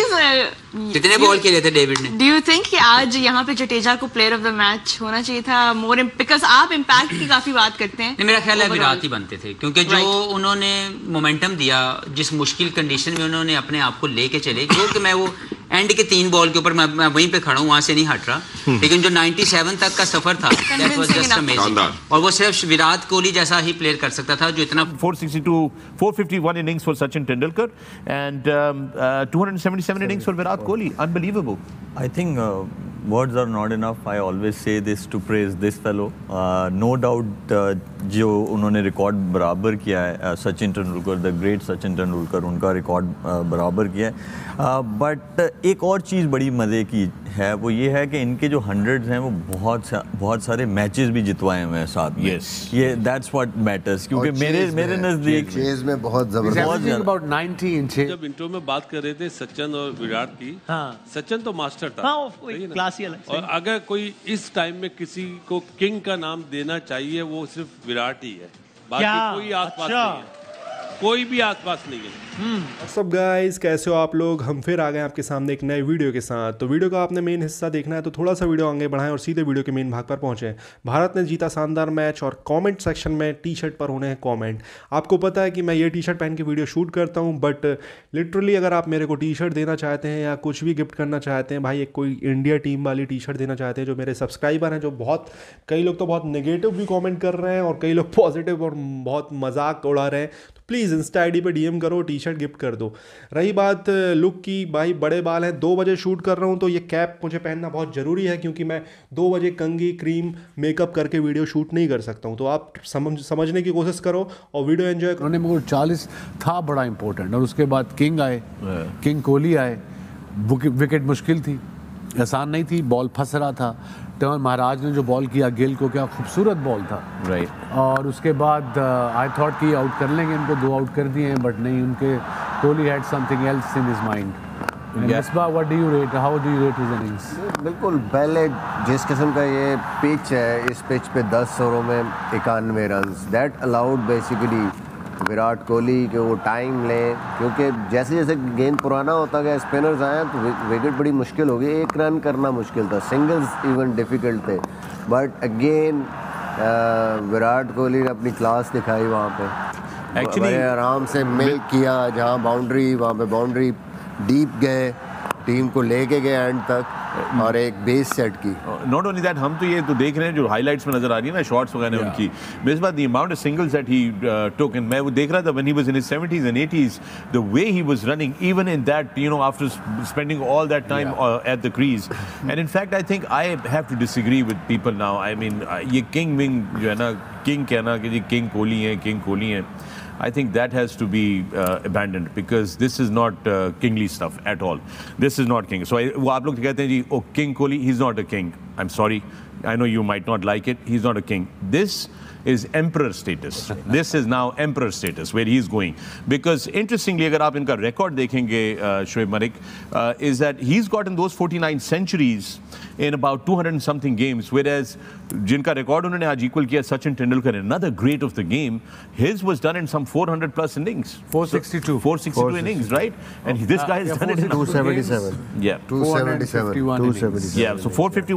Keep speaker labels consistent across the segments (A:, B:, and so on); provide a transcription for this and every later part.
A: कितने बॉल खेले थे डेविड ने?
B: डू यू थिंक कि आज यहाँ पे जडेजा को प्लेयर ऑफ द मैच होना चाहिए था? मोर बिकॉज आप इम्पैक्ट की काफी बात करते हैं।
A: मेरा ख्याल है विराट ही बनते थे, क्योंकि जो उन्होंने मोमेंटम दिया, जिस मुश्किल कंडीशन में उन्होंने अपने आप को लेके चले, क्योंकि मैं वो एंड के 3 बॉल के ऊपर मैं वहीं पे खड़ा हूँ, वहां से नहीं हट रहा, लेकिन जो 97 तक का सफर था, दैट वाज जस्ट अमेजिंग। और वो सिर्फ विराट कोहली जैसा ही प्लेयर कर सकता था, जो इतना
C: 451 innings for Sachin Tendulkar and 277 innings for Virat Kohli. Unbelievable.
D: I think words are not enough. I always say this to praise this fellow. No doubt जो उन्होंने रिकॉर्ड बराबर किया है, सचिन तेंदुलकर, द ग्रेट सचिन तेंदुलकर, उनका रिकॉर्ड बराबर किया है। बट एक और चीज़ बड़ी मज़े की है, वो ये है कि इनके जो 100s हैं वो बहुत सारे मैचेस भी जितवाए हुए हैं साथ में। ये दैट्स व्हाट मैटर्स, क्योंकि मेरे नज़दीक
E: चेज में बहुत जबरदस्त।
F: About 90 in chase.
G: जब इंटरव्यू में बात कर रहे थे सचिन और विराट की, सचिन तो मास्टर था, और अगर कोई इस टाइम में किसी को किंग का नाम देना चाहिए, वो सिर्फ विराट ही है, बाकी कोई आसपास नहीं है, कोई भी आसपास नहीं है।
H: सब गाइस, कैसे हो आप लोग? हम फिर आ गए आपके सामने एक नए वीडियो के साथ। तो वीडियो का आपने मेन हिस्सा देखना है तो थोड़ा सा वीडियो आगे बढ़ाएं और सीधे वीडियो के मेन भाग पर पहुंचे। भारत ने जीता शानदार मैच और कमेंट सेक्शन में टी शर्ट पर होने हैं कमेंट। आपको पता है कि मैं ये टी शर्ट पहन के वीडियो शूट करता हूँ, बट लिटरली अगर आप मेरे को टी शर्ट देना चाहते हैं या कुछ भी गिफ्ट करना चाहते हैं, भाई एक कोई इंडिया टीम वाली टी शर्ट देना चाहते हैं, जो मेरे सब्सक्राइबर हैं, जो कई लोग तो बहुत नेगेटिव भी कॉमेंट कर रहे हैं और कई लोग पॉजिटिव और बहुत मजाक उड़ा रहे हैं, तो प्लीज़ इंस्टा ID पे DM करो, टी शर्ट गिफ्ट कर दो। रही बात लुक की, भाई बड़े बाल हैं, 2 बजे शूट कर रहा हूँ तो ये कैप मुझे पहनना बहुत ज़रूरी है, क्योंकि मैं 2 बजे कंघी क्रीम मेकअप करके वीडियो शूट नहीं कर सकता हूँ। तो आप समझने की कोशिश करो और वीडियो एंजॉय करो।
F: उन्होंने मुझे 40 था बड़ा इंपॉर्टेंट, और उसके बाद किंग आए, किंग कोहली आए, विकेट मुश्किल थी, आसान नहीं थी, बॉल फंस रहा था। टर्न महाराज ने जो बॉल किया गिल को, क्या खूबसूरत बॉल था, राइट। और उसके बाद आई थॉट कि आउट कर लेंगे इनको, 2 आउट कर दिए हैं, बट नहीं, उनके Kohli had something else in his mind. Misbah, what do you rate, how do you rate his innings?
E: बिल्कुल, पहले जिस किस्म का ये पिच है, इस पिच पे 10 ओवरों में 91 runs, that allowed basically Virat Kohli के वो टाइम लें, क्योंकि जैसे जैसे गेंद पुराना होता गया, स्पिनर्स आए तो विकेट बड़ी मुश्किल हो गई, 1 रन करना मुश्किल था, सिंगल्स इवन डिफ़िकल्ट थे। बट अगेन विराट कोहली ने अपनी क्लास दिखाई वहाँ पे, एक्चुअली आराम से मिल किया, जहाँ बाउंड्री वहाँ पे बाउंड्री डीप गए, टीम को लेके गए एंड तक और एक बेस सेट की।
C: नॉट ओनली दैट, हम तो ये तो देख रहे हैं जो हाइलाइट्स में नजर आ रही है ना, शॉट्स वगैरह उनकी, बेस बात the amount of singles that he took, and मैं वो देख रहा था when he was in his 70s and 80s, the way he was running, even in that, you know, after spending all that time at the crease. And in fact I think I have to disagree with people now. I mean ये king wing जो है ना, king कहना कि जी king Kohli है, king Kohli है, I think that has to be abandoned, because this is not kingly stuff at all. This is not king. So वो आप लोग कहते हैं जी, oh King Kohli, he's not a king. I'm sorry. I know you might not like it. He's not a king. This is emperor status. This is now emperor status where he's going. Because interestingly, अगर आप इनका record देखेंगे, Shoaib Malik, is that he's gotten those 49 centuries in about 200 and something games, whereas जिनका record उन्होंने आज equal किया Sachin Tendulkar, another great of the game, his was done in some 400 plus innings. 462 innings, right? And this guy has done it in
E: 277.
C: Yeah.
E: 277.
C: Yeah, so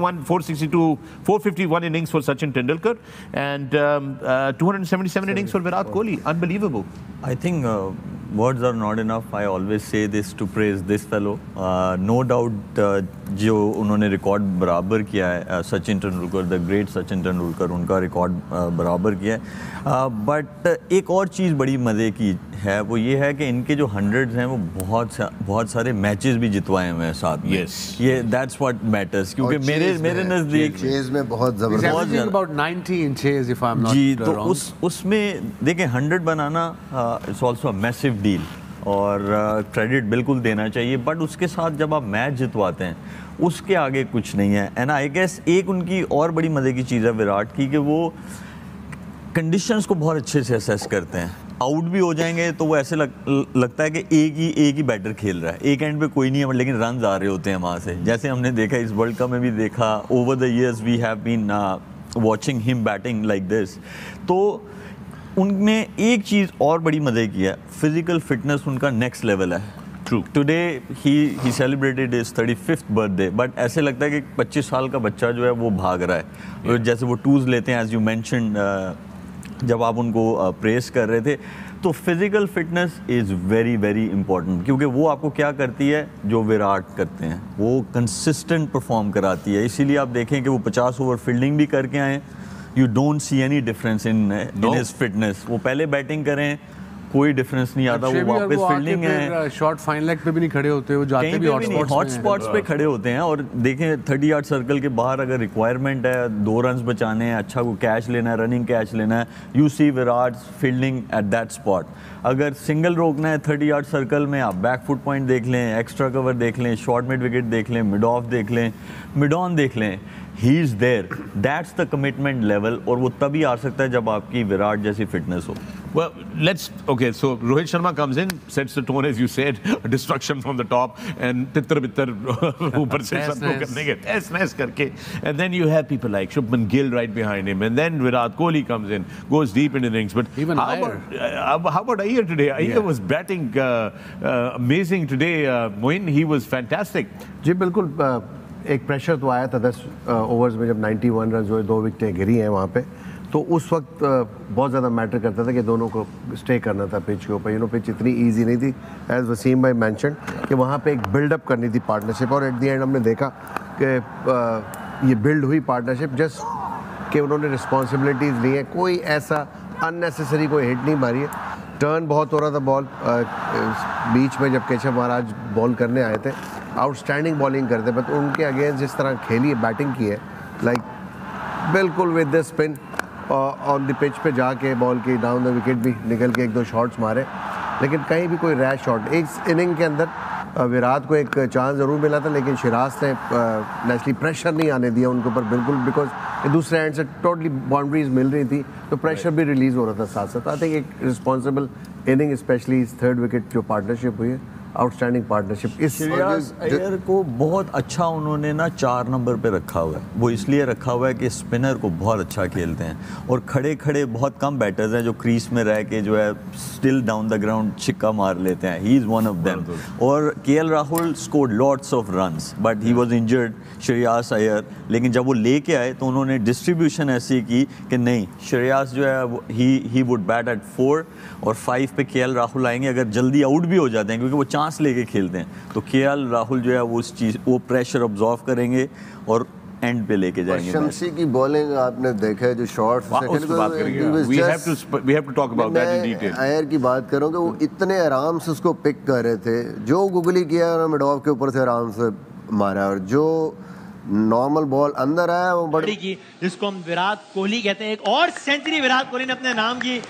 C: 451 innings for Sachin Tendulkar and 277 innings for Virat Kohli. Unbelievable.
D: I think words are not enough. I always say this to praise this fellow. No doubt जो उन्होंने record बराबर किया है, Sachin Tendulkar, the great Sachin Tendulkar, उनका record बराबर किया है। But एक और चीज़ बड़ी मज़े की है, वो ये है कि इनके जो 100s हैं वो बहुत सारे मैचेस भी जितवाए हुए हैं साथ में। ये दैट्स व्हाट मैटर्स, क्योंकि मेरे नज़दीक
E: चेज में बहुत जबरदस्त।
F: About 90 in chase if I am not
D: जी, तो उसमें देखें 100 बनाना it's also a massive deal, और क्रेडिट बिल्कुल देना चाहिए, बट उसके साथ जब आप मैच जितवाते हैं उसके आगे कुछ नहीं है। एंड आई गेस एक उनकी और बड़ी मज़े की चीज़ है विराट की, कि वो कंडीशंस को बहुत अच्छे से असेस करते हैं। आउट भी हो जाएंगे तो वो ऐसे लगता है कि एक ही बैटर खेल रहा है, एक एंड पे कोई नहीं है, लेकिन रन आ रहे होते हैं वहाँ से, जैसे हमने देखा इस वर्ल्ड कप में भी देखा। Over the years we have been watching him batting like this. तो उनमें एक चीज़ और बड़ी मज़े की है, फिजिकल फिटनेस उनका नेक्स्ट लेवल है।
C: True.
D: Today he celebrated his 35th birthday, but ऐसे लगता है कि 25 साल का बच्चा जो है वो भाग रहा है। जैसे वो टूल्स लेते हैं, as you mentioned, जब आप उनको प्रेस कर रहे थे, तो physical fitness is very very important, क्योंकि वो आपको क्या करती है जो विराट करते हैं, वो कंसिस्टेंट परफॉर्म कराती है। इसीलिए आप देखें कि वो 50 ओवर फील्डिंग भी करके आए, you don't see any difference in his fitness. वो पहले बैटिंग करें, कोई डिफरेंस नहीं आता, वो वापस फील्डिंग है,
F: शॉट फाइन लेग पे भी नहीं खड़े होते, वो जाते भी
D: हॉट स्पॉट्स पे खड़े होते हैं। और देखें 30 यार्ड सर्कल के बाहर अगर रिक्वायरमेंट है 2 रन्स बचाने हैं, अच्छा को कैच लेना है, रनिंग कैच लेना है, you see Virat fielding at that spot. अगर सिंगल रोकना है 30 यार्ड सर्कल में, आप बैक फुट पॉइंट देख लें, एक्स्ट्रा कवर देख लें, शॉर्ट मिड विकेट देख लें, मिड ऑफ देख लें, मिड ऑन देख लें, he is there, that's the commitment level. और वो तभी आ सकता है जब आपकी विराट जैसी फिटनेस हो।
C: Well, so Rohit Sharma comes in, sets the tone, as you said, destruction from the top, and tittar-bittar ऊपर से सबको करने के test करके, and then you have people like Shubman Gill right behind him, and then Virat Kohli comes in, goes deep into innings. But
F: even
C: how about Iyer today? Iyer was batting amazing today. Moin, he was fantastic.
E: जी बिल्कुल, एक pressure तो आया था 10 overs में जब 91 run हुए, 2 विकेटें गिरी हैं वहाँ पे, तो उस वक्त बहुत ज़्यादा मैटर करता था कि दोनों को स्टे करना था पिच के ऊपर। पिच इतनी इजी नहीं थी, एज वसीम भाई मेंशन, कि वहाँ पे एक बिल्डअप करनी थी पार्टनरशिप, और एट द एंड हमने देखा कि ये बिल्ड हुई पार्टनरशिप, जस्ट कि उन्होंने रिस्पॉन्सिबिलिटीज़ ली हैं, कोई ऐसा अननेसेसरी कोई हिट नहीं मारी है। टर्न बहुत हो रहा था बॉल, बीच में जब केशव महाराज बॉल करने आए थे, आउटस्टैंडिंग बॉलिंग करते, बट उनके अगेंस्ट जिस तरह खेली है, बैटिंग की है, लाइक बिल्कुल with the spin on the pitch पे जाके बॉल की डाउन द विकेट भी निकल के 1-2 शॉट्स मारे, लेकिन कहीं भी कोई रैश शॉट। एक इनिंग के अंदर विराट को एक चांस ज़रूर मिला था, लेकिन शिराज ने नेचुरली प्रेशर नहीं आने दिया उनके ऊपर बिल्कुल, बिकॉज दूसरे एंड से टोटली बाउंड्रीज मिल रही थी, तो प्रेशर भी रिलीज़ हो रहा था साथ साथ। आई थिंक एक रिस्पॉन्सिबल इनिंग, स्पेशली इस 3rd विकेट जो पार्टनरशिप हुई है, आउटस्टैंडिंग पार्टनरशिप। इस
D: श्रेयस अय्यर को बहुत अच्छा उन्होंने ना 4 नंबर पे रखा हुआ है। वो इसलिए रखा हुआ है कि स्पिनर को बहुत अच्छा खेलते हैं, और खड़े खड़े बहुत कम बैटर्स हैं जो क्रीज में रह के जो है स्टिल डाउन द ग्राउंड छिक्का मार लेते हैं। He is one of them. और KL Rahul scored lots of runs, but he was injured, Shreyas Iyer, लेकिन जब वो लेके आए तो उन्होंने डिस्ट्रीब्यूशन ऐसी की कि नहीं, श्रेयस जो है ही वुड बैट एट 4 और 5 पे KL राहुल आएंगे। अगर जल्दी आउट भी हो जाते हैं, क्योंकि वो चांस लेके खेलते हैं, तो KL राहुल जो है वो प्रेशर ऑब्जॉर्व करेंगे और एंड पे लेके जाएंगे।
E: शमसी की बॉलिंग आपने देखा है, जो शॉट्स अय्यर की बात करूं कि वो इतने आराम से उसको पिक कर रहे थे, जो गुगली किया उन्होंने मिड ऑफ के ऊपर से आराम से मारा, और जो नॉर्मल बॉल अंदर आया वो बड़ी
I: की, जिसको हम विराट कोहली कहते हैं। एक और सेंचुरी विराट कोहली ने अपने नाम की।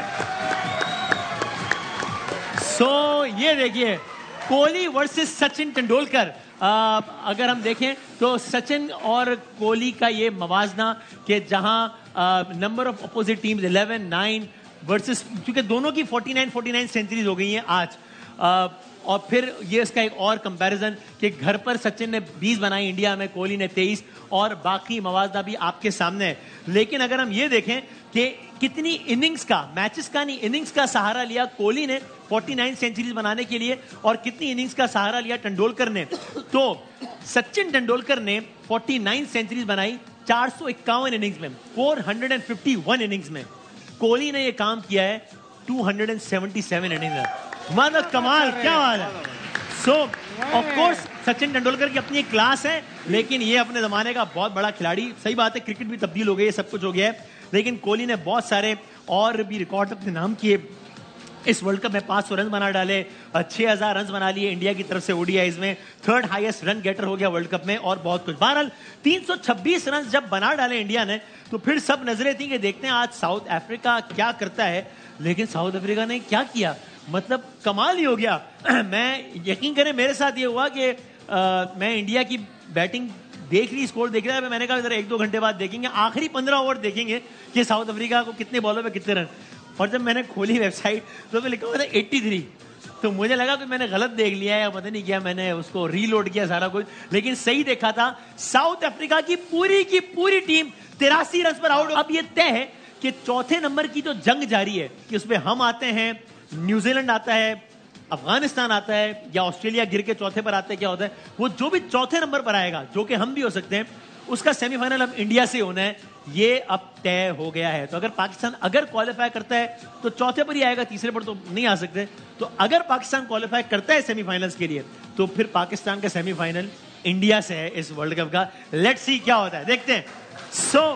I: ये देखिए कोहली वर्सेस सचिन तेंदुलकर। अगर हम देखें तो सचिन और कोहली का ये मवाजना कि जहां number of opposite teams 11, 9 versus, क्योंकि दोनों की 49 सेंचुरीज हो गई हैं आज। और फिर ये इसका एक और कंपैरिजन कि घर पर सचिन ने 20 बनाई इंडिया में, कोहली ने 23, और बाकी मवाजना भी आपके सामने है। लेकिन अगर हम ये देखें कि कितनी इनिंग्स का, मैचेस का नहीं, इनिंग्स का सहारा लिया कोहली ने 49 सेंचुरीज बनाने के लिए, और कितनी इनिंग्स का सहारा लिया तेंदुलकर ने, तो सचिन तेंदुलकर ने 49 सेंचुरीज बनाई 451 इनिंग्स में, 451 इनिंग्स में। कोहली ने ये काम किया है 277 इनिंग्स में। मतलब कमाल, क्या बात है। So of course Sachin Tendulkar की अपनी एक क्लास है, लेकिन ये अपने जमाने का बहुत बड़ा खिलाड़ी। सही बात है, क्रिकेट भी तब्दील हो गई है, सब कुछ हो गया है, लेकिन कोहली ने बहुत सारे और भी रिकॉर्ड अपने नाम किए। इस वर्ल्ड कप में 500 रन बना डाले, 6000 रन बना लिए इंडिया की तरफ से ओडीआईज में, 3rd हाईएस्ट रन गेटर हो गया वर्ल्ड कप में, और बहुत कुछ। बहरहाल 326 रन जब बना डाले इंडिया ने, तो फिर सब नजरें थी कि देखते हैं आज साउथ अफ्रीका क्या करता है। लेकिन साउथ अफ्रीका ने क्या किया, मतलब कमाल ही हो गया। मैं यकीन करें, मेरे साथ ये हुआ कि मैं इंडिया की बैटिंग देख रही, स्कोर देख रहा है, मैंने कहा जरा 1-2 घंटे बाद देखेंगे, आखिरी 15 ओवर देखेंगे कि साउथ अफ्रीका को कितने बॉलों पे कितने रन। और जब मैंने खोली वेबसाइट तो लिखा हुआ था 83, तो मुझे लगा कि मैंने गलत देख लिया है, पता नहीं क्या, मैंने उसको रीलोड किया सारा कुछ, लेकिन सही देखा था। साउथ अफ्रीका की पूरी टीम 83 रन पर आउट। अब ये तय है कि 4थे नंबर की जो जंग जारी है कि उसमें हम आते हैं, न्यूजीलैंड आता है, अफगानिस्तान आता है या ऑस्ट्रेलिया गिर के चौथे पर आता है, क्या होता है, वो जो भी चौथे नंबर पर आएगा, जो कि हम भी हो सकते हैं, उसका सेमीफाइनल अब इंडिया से होना है, ये अब तय हो गया है। तो अगर पाकिस्तान अगर क्वालिफाई करता है तो चौथे पर ही आएगा, तीसरे पर तो नहीं आ सकते। तो अगर पाकिस्तान क्वालिफाई करता है सेमीफाइनल्स के लिए, तो फिर पाकिस्तान का सेमीफाइनल इंडिया से है इस वर्ल्ड कप का। लेट्स सी क्या होता है, देखते हैं। सो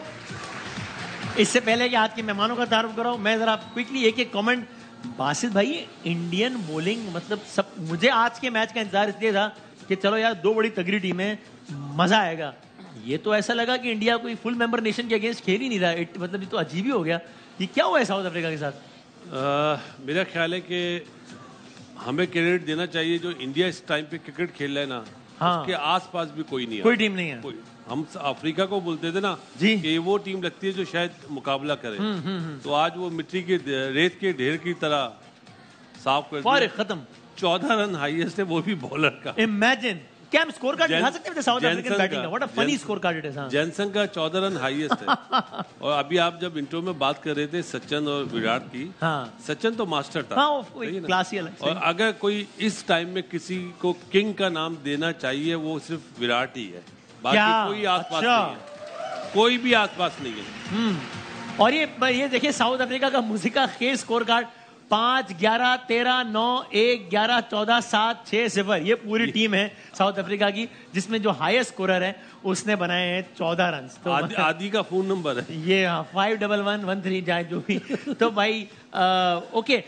I: इससे पहले कि आज के मेहमानों का तारुफ कराऊं, मैं जरा क्विकली एक एक कमेंट। बासित भाई, इंडियन बॉलिंग मतलब सब, मुझे आज के मैच का इंतजार इसलिए था कि चलो यार दो बड़ी तगड़ी टीमें, मजा आएगा। ये तो ऐसा लगा कि इंडिया कोई फुल मेंबर नेशन के अगेंस्ट खेल ही नहीं रहा, मतलब ये तो अजीब ही हो गया। ये क्या हुआ है साउथ अफ्रीका के साथ?
G: मेरा ख्याल है कि हमें क्रेडिट देना चाहिए जो इंडिया इस टाइम पे क्रिकेट खेल रहा है ना,
I: हाँ।
G: उसके आसपास भी कोई नहीं है,
I: कोई टीम नहीं है।
G: हम अफ्रीका को बोलते थे ना
I: जी
G: कि वो टीम लगती है जो शायद मुकाबला करे, तो आज वो मिट्टी के रेत के ढेर की तरह साफ कर दिया,
I: खत्म।
G: 14 रन हाईएस्ट है, वो भी बॉलर का।
I: इमेजिन, क्या हम स्कोर कार्ड दिखा सकते हैं साउथ अफ्रीकन बैटिंग का? What a funny score card it is.
G: Jansen का 14 रन हाईएस्ट है। और अभी आप जब इंट्रो में बात कर रहे थे सचिन और विराट की,
I: हाँ।
G: सचिन तो मास्टर था,
I: हाँ, क्लासी अलग।
G: और अगर कोई इस टाइम में किसी को किंग का नाम देना चाहिए, वो सिर्फ विराट ही है, बाकी कोई आसपास नहीं है, कोई भी आसपास नहीं है।
I: और ये देखिए साउथ अफ्रीका का मुजिका खेल स्कोर कार्ड 5, 11, 13, 9, 1, 11, 14, 7, 6, 0। ये पूरी टीम है साउथ अफ्रीका की, जिसमें जो हाईएस्ट स्कोरर है उसने बनाए हैं 14 रन। तो
G: आदि का फोन नंबर है
I: ये, 511113 जाए जो भी। तो भाई ओके।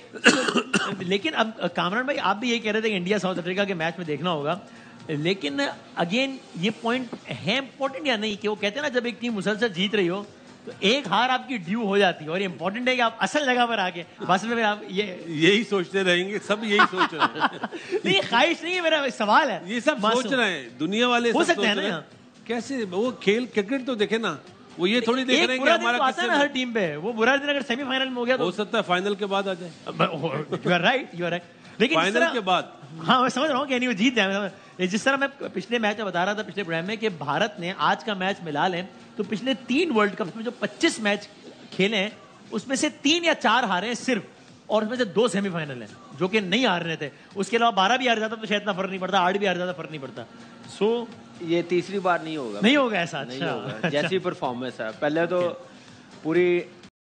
I: लेकिन अब कामरान भाई, आप भी ये कह रहे थे कि इंडिया साउथ अफ्रीका के मैच में देखना होगा, लेकिन अगेन ये पॉइंट है इंपॉर्टेंट या नहीं, कि वो कहते हैं ना जब एक टीम मुसलसल जीत रही हो तो एक हार आपकी ड्यू हो जाती है, और ये इंपॉर्टेंट है कि आप असल जगह पर आके बस में आप
G: यही सोचते रहेंगे, सब यही सोच रहे हैं।
I: नहीं, ख्वाहिश नहीं है, मेरा सवाल है।
G: ये सब सोच रहे हैं, दुनिया वाले
I: हो सकते हैं ना।
G: कैसे वो खेल क्रिकेट तो देखे ना, वो ये थोड़ी देख रहे हैं कि हमारा
I: आता है ना हर टीम पे, वो बुरा दिन अगर सेमीफाइनल में हो गया तो
G: हो सकता है फाइनल के बाद आ जाए।
I: You are right. लेकिन
G: फाइनल के बाद,
I: हाँ मैं समझ रहा हूँ कि वो जीत जाए। जिस तरह मैं पिछले मैच में बता रहा था, पिछले प्रोग्राम में, कि भारत ने आज का मैच मिला लें तो पिछले 3 वर्ल्ड कप में जो 25 मैच खेले हैं उसमें से 3 या 4 हारे हैं सिर्फ, और उसमें से 2 सेमीफाइनल हैं जो कि नहीं हार रहे थे। उसके अलावा 12 भी हार जाता तो शायद इतना फर्क नहीं पड़ता, 8 भी हार जाता फर्क नहीं पड़ता। सो
J: ये तीसरी बार नहीं होगा,
I: नहीं होगा ऐसा।
J: नहीं होगा। जैसी परफॉर्मेंस है, पहले तो पूरी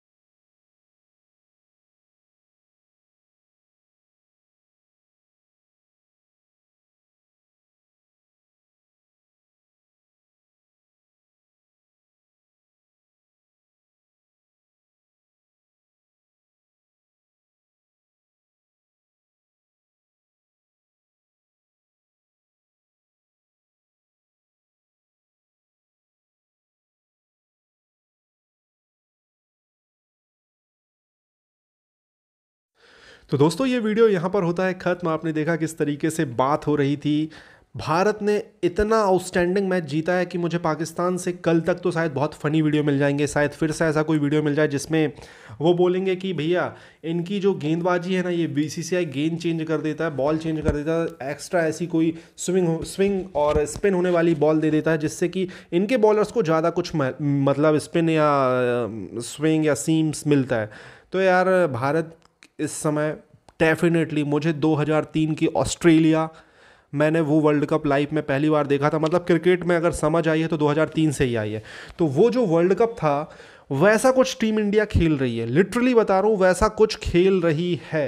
H: तो दोस्तों ये वीडियो यहाँ पर होता है ख़त्म। आपने देखा किस तरीके से बात हो रही थी। भारत ने इतना आउटस्टैंडिंग मैच जीता है कि मुझे पाकिस्तान से कल तक तो शायद बहुत फ़नी वीडियो मिल जाएंगे, शायद फिर से ऐसा कोई वीडियो मिल जाए जिसमें वो बोलेंगे कि भैया इनकी जो गेंदबाजी है ना, ये बीसीसीआई गेंद चेंज कर देता है, बॉल चेंज कर देता है, एक्स्ट्रा ऐसी कोई स्विंग और स्पिन होने वाली बॉल दे देता है, जिससे कि इनके बॉलर्स को ज़्यादा कुछ मतलब स्पिन या स्विंग या सीम्स मिलता है। तो यार भारत इस समय डेफिनेटली, मुझे 2003 की ऑस्ट्रेलिया, मैंने वो वर्ल्ड कप लाइफ में पहली बार देखा था। मतलब क्रिकेट में अगर समझ आई है तो 2003 से ही आई है। तो वो जो वर्ल्ड कप था वैसा कुछ टीम इंडिया खेल रही है, लिटरली बता रहा हूँ, वैसा कुछ खेल रही है।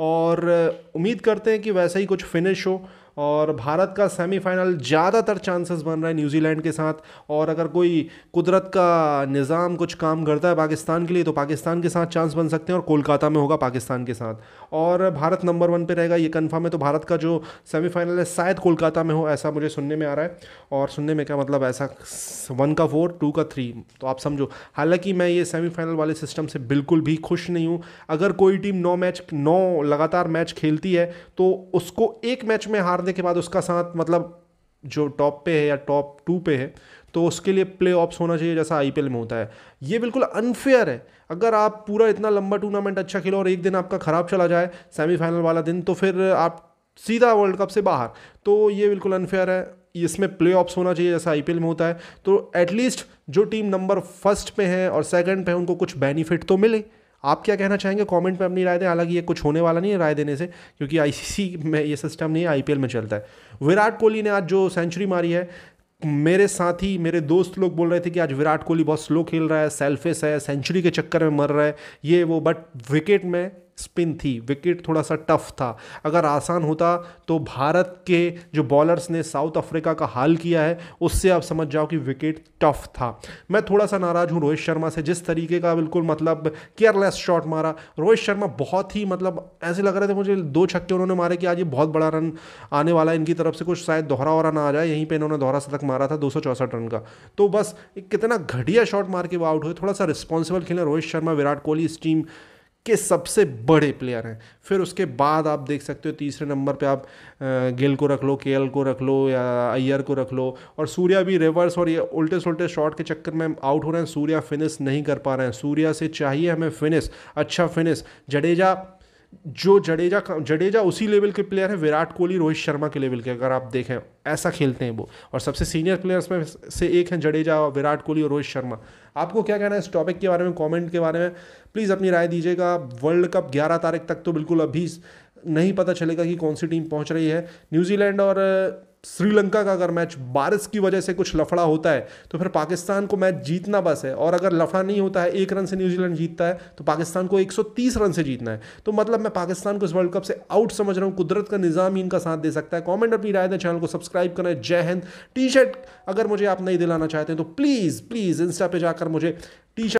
H: और उम्मीद करते हैं कि वैसा ही कुछ फिनिश हो और भारत का सेमीफाइनल ज़्यादातर चांसेस बन रहा है न्यूजीलैंड के साथ। और अगर कोई कुदरत का निज़ाम कुछ काम करता है पाकिस्तान के लिए तो पाकिस्तान के साथ चांस बन सकते हैं और कोलकाता में होगा पाकिस्तान के साथ, और भारत नंबर 1 पे रहेगा, ये कंफर्म है। तो भारत का जो सेमीफाइनल है शायद कोलकाता में हो, ऐसा मुझे सुनने में आ रहा है। और सुनने में क्या मतलब, ऐसा 1 का 4, 2 का 3, तो आप समझो। हालांकि मैं ये सेमीफाइनल वाले सिस्टम से बिल्कुल भी खुश नहीं हूँ। अगर कोई टीम 9 लगातार मैच खेलती है तो उसको एक मैच में हारने के बाद उसका साथ मतलब जो टॉप पे है या टॉप 2 पे है तो उसके लिए प्ले ऑफ्स होना चाहिए, जैसा आईपीएल में होता है। ये बिल्कुल अनफेयर है। अगर आप पूरा इतना लंबा टूर्नामेंट अच्छा खेलो और एक दिन आपका ख़राब चला जाए सेमीफाइनल वाला दिन, तो फिर आप सीधा वर्ल्ड कप से बाहर, तो ये बिल्कुल अनफेयर है। इसमें प्ले ऑफ्स होना चाहिए जैसा आईपीएल में होता है। तो एटलीस्ट जो टीम नंबर 1 पे है और 2nd पे है उनको कुछ बेनिफिट तो मिले। आप क्या कहना चाहेंगे कमेंट में अपनी राय दें। हालांकि ये कुछ होने वाला नहीं है राय देने से, क्योंकि आईसीसी में ये सिस्टम नहीं है, आईपीएल में चलता है। विराट कोहली ने आज जो सेंचुरी मारी है, मेरे साथी मेरे दोस्त लोग बोल रहे थे कि आज विराट कोहली बहुत स्लो खेल रहा है, सेल्फिश है, सेंचुरी के चक्कर में मर रहा है ये वो, बट विकेट में स्पिन थी, विकेट थोड़ा सा टफ था। अगर आसान होता तो भारत के जो बॉलर्स ने साउथ अफ्रीका का हाल किया है उससे आप समझ जाओ कि विकेट टफ था। मैं थोड़ा सा नाराज़ हूँ रोहित शर्मा से, जिस तरीके का बिल्कुल मतलब केयरलेस शॉट मारा रोहित शर्मा, बहुत ही मतलब ऐसे लग रहे थे मुझे 2 छक्के उन्होंने मारे कि आज ये बहुत बड़ा रन आने वाला है इनकी तरफ से, कुछ शायद दोहरा वहरा ना आ जाए। यहीं पर इन्होंने दोहरा शतक मारा था 264 रन का, तो बस कितना घटिया शॉट मार के वो आउट हुए। थोड़ा सा रिस्पॉन्सिबल खेले रोहित शर्मा, विराट कोहली इस टीम के सबसे बड़े प्लेयर हैं। फिर उसके बाद आप देख सकते हो तीसरे नंबर पे आप गिल को रख लो, केएल को रख लो या अय्यर को रख लो, और सूर्या भी रिवर्स और ये उल्टे सुल्टे शॉट के चक्कर में आउट हो रहे हैं। सूर्या फिनिश नहीं कर पा रहे हैं, सूर्या से चाहिए हमें फिनिश, अच्छा फिनिश। जडेजा उसी लेवल के प्लेयर हैं विराट कोहली रोहित शर्मा के लेवल के, अगर आप देखें ऐसा खेलते हैं वो, और सबसे सीनियर प्लेयर्स में से एक हैं जडेजा, विराट कोहली और रोहित शर्मा। आपको क्या कहना है इस टॉपिक के बारे में, कमेंट के बारे में प्लीज़ अपनी राय दीजिएगा। वर्ल्ड कप 11 तारीख तक तो बिल्कुल अभी नहीं पता चलेगा कि कौन सी टीम पहुंच रही है। न्यूजीलैंड और श्रीलंका का अगर मैच बारिश की वजह से कुछ लफड़ा होता है तो फिर पाकिस्तान को मैच जीतना बस है, और अगर लफड़ा नहीं होता है 1 रन से न्यूजीलैंड जीतता है तो पाकिस्तान को 130 रन से जीतना है। तो मतलब मैं पाकिस्तान को इस वर्ल्ड कप से आउट समझ रहा हूँ, कुदरत का निज़ाम ही इनका साथ दे सकता है। कमेंट अपनी राय दें, चैनल को सब्सक्राइब करें। जय हिंद। टी शर्ट अगर मुझे आप नहीं दिलाना चाहते हैं तो प्लीज़ इंस्टा पे जाकर मुझे टी शर्ट